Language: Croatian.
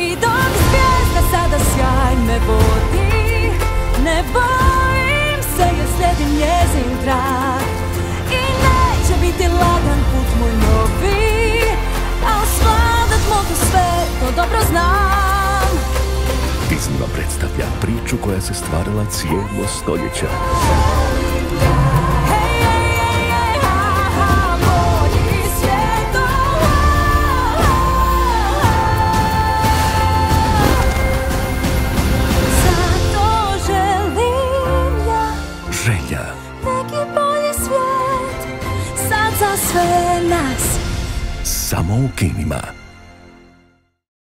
I dok zvijezda sada sjaj me vodi, ne bojim se jer slijedim njezin trag. I neće biti lagan put moj novi, al svladat mogu sve, to dobro znam. Disney vam predstavlja priču koja se stvarala cijelo stoljeća. Želja. Neki bolji svijet, sad za sve nas. Samo u kinima.